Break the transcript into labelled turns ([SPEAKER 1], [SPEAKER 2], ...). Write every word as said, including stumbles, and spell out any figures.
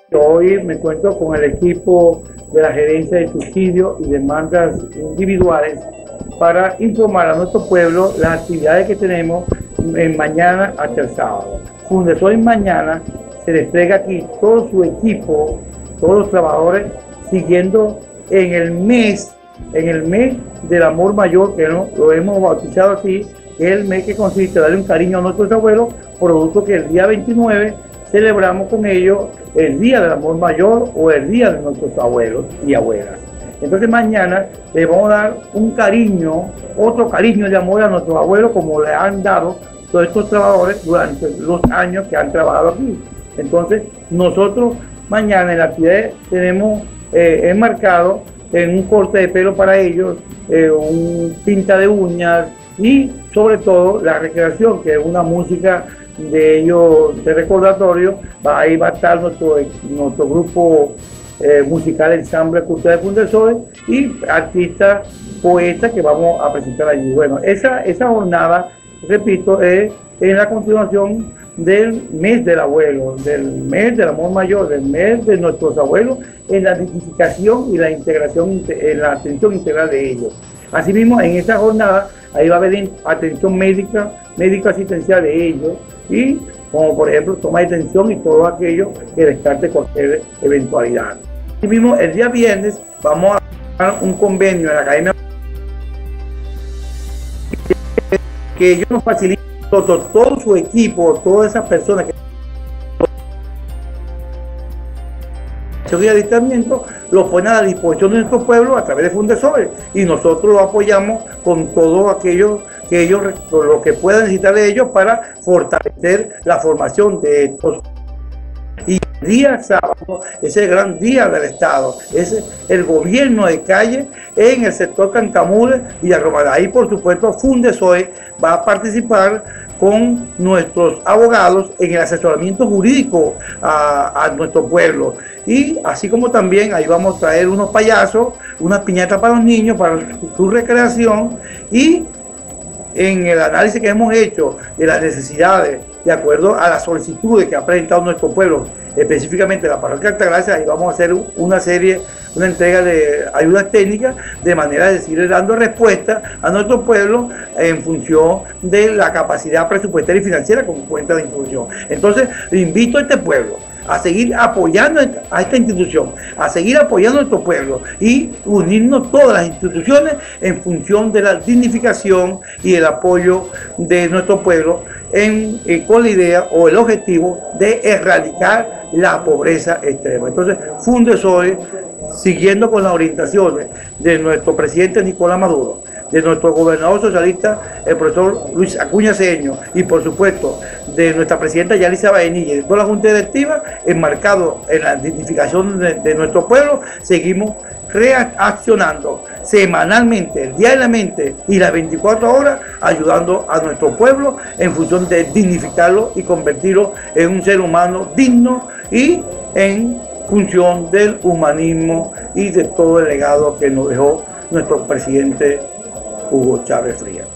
[SPEAKER 1] Hoy me encuentro con el equipo de la gerencia de subsidios y demandas individuales para informar a nuestro pueblo las actividades que tenemos en mañana hasta el sábado. Fundesol mañana se les entrega aquí todo su equipo, todos los trabajadores, siguiendo en el mes, en el mes del amor mayor, que no, lo hemos bautizado así, que es el mes que consiste en darle un cariño a nuestros abuelos, producto que el día veintinueve celebramos con ellos el Día del Amor Mayor o el Día de nuestros abuelos y abuelas. Entonces mañana le vamos a dar un cariño, otro cariño de amor a nuestros abuelos, como le han dado todos estos trabajadores durante los años que han trabajado aquí. Entonces nosotros mañana en la actividad tenemos eh, enmarcado en un corte de pelo para ellos, eh, un pinta de uñas y sobre todo la recreación, que es una música de ellos de recordatorio. Ahí va a estar nuestro, nuestro grupo eh, musical Ensamble Cultural de Fundesol y artistas, poetas que vamos a presentar allí. Bueno, esa, esa jornada, repito, es en la continuación del mes del abuelo, del mes del amor mayor, del mes de nuestros abuelos, en la dignificación y la integración, en la atención integral de ellos. Asimismo, en esta jornada, ahí va a haber atención médica, médico-asistencial de ellos, y como por ejemplo toma de atención y todo aquello que descarte cualquier eventualidad. Asimismo, el día viernes vamos a dar un convenio en la Academia que ellos nos facilitan todo, todo su equipo, todas esas personas que y adiestramiento lo ponen a la disposición de nuestro pueblo a través de Fundesol y nosotros lo apoyamos con todo aquello que ellos, lo que puedan necesitar de ellos para fortalecer la formación de estos. Y el día sábado es el gran día del Estado, es el gobierno de calle en el sector Cancamule y Arromada. Ahí por supuesto Fundesol va a participar con nuestros abogados en el asesoramiento jurídico a, a nuestro pueblo. Y así como también ahí vamos a traer unos payasos, unas piñatas para los niños, para su recreación, y en el análisis que hemos hecho de las necesidades, de acuerdo a las solicitudes que ha presentado nuestro pueblo, específicamente la parroquia Altagracia, ahí vamos a hacer una serie, una entrega de ayudas técnicas, de manera de seguir dando respuesta a nuestro pueblo en función de la capacidad presupuestaria y financiera como cuenta la institución. Entonces, le invito a este pueblo a seguir apoyando a esta institución, a seguir apoyando a nuestro pueblo y unirnos todas las instituciones en función de la dignificación y el apoyo de nuestro pueblo en, en, con la idea o el objetivo de erradicar la pobreza extrema. Entonces, Fundesol, siguiendo con las orientaciones de nuestro presidente Nicolás Maduro, de nuestro gobernador socialista, el profesor Luis Acuña Cedeño, y por supuesto de nuestra presidenta Yalitza Baenilla y de toda la Junta Directiva, enmarcado en la dignificación de, de nuestro pueblo, seguimos reaccionando semanalmente, diariamente y las veinticuatro horas, ayudando a nuestro pueblo en función de dignificarlo y convertirlo en un ser humano digno y en función del humanismo y de todo el legado que nos dejó nuestro presidente Hugo Chávez Frías.